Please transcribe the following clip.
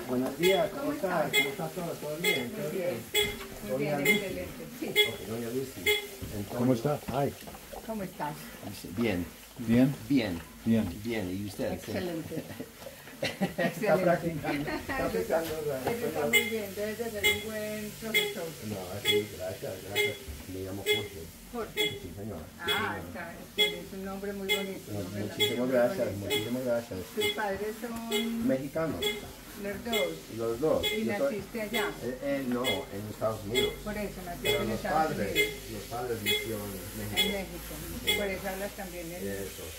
Buenos días, ¿cómo estás? ¿Cómo está todo? ¿Todo bien? ¿Todo bien? Muy bien, excelente. Sí. Ok, doña Lucy. ¿Cómo está? Ay, ¿Cómo estás? Bien, bien, bien, bien. bien. ¿Y usted? Excelente. Está Excelente. practicando. Está aplicando la Eso está muy bien, debes de ser un buen profesor. No, sí, gracias, gracias. Me llamo Jorge. Jorge. Sí, señora. Ah, está, es un nombre muy bonito. No, un nombre muchísimas muy gracias, bonito. muchísimas gracias. Tus padres son Mexicanos, los dos. los dos. Y Yo soy- naciste allá. no, en Estados Unidos. Por eso naciste Pero en los Estados padres, Unidos. los padres nacieron en En México. México. Por eso hablas también el Eso.